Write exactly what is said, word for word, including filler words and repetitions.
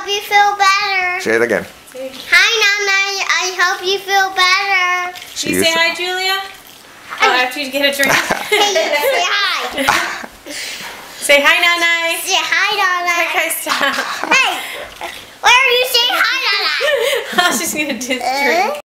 you feel better. Say it again. Hi, Nana. I hope you feel better. Can you say hi, Julia? Oh, after you get a drink. Hey, say hi. Say hi, Nana. Say hi, Nana. Okay, stop.